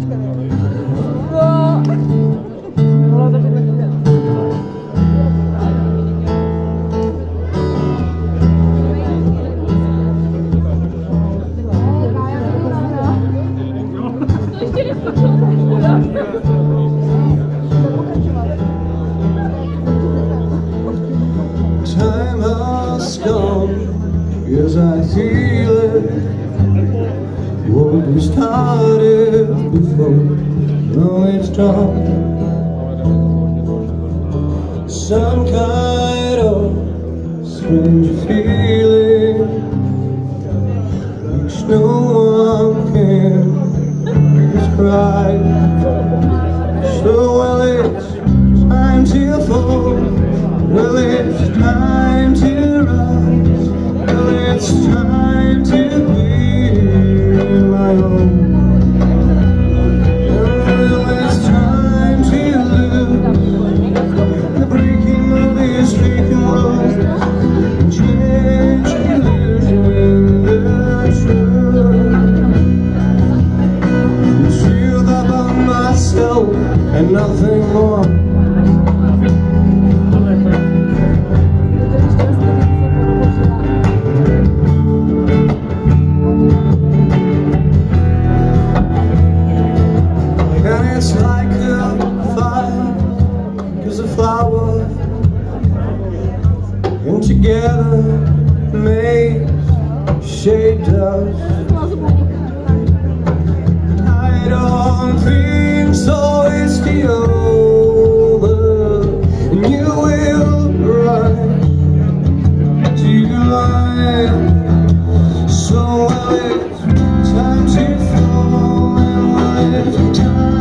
Time has gone, yes I feel it. What we started before, now it's done. Some kind of strange feeling which no one can describe. So well, it's time to fall. Well, it's time to rise. Well, it's time to be my own. Well, it's time to lose the breaking of this freaking road. Change illusion the truth. Feel that about myself and nothing more. It's like a fire, 'cause a flower and together makes shade dust. I don't think so, it's the over, and you will rise to your life. So it's time to fall, and it's time.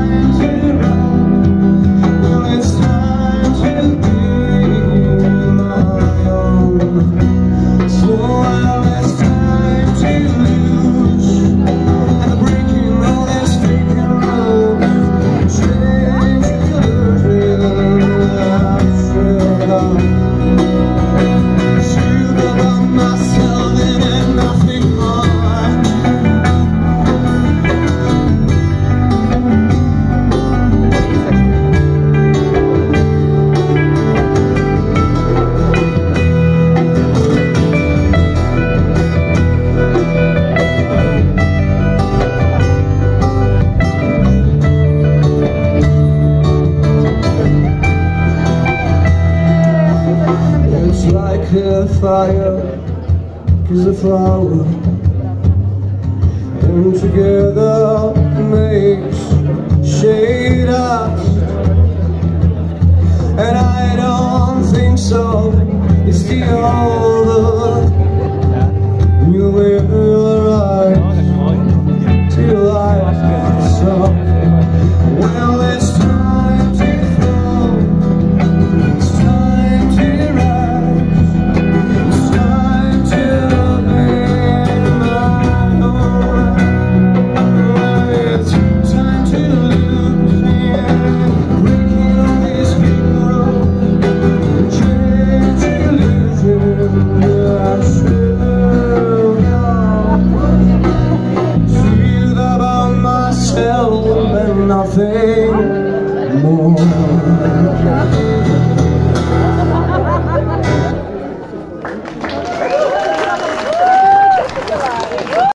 A fire, 'cause a flower and together makes shade us. And I don't think so, it's the other.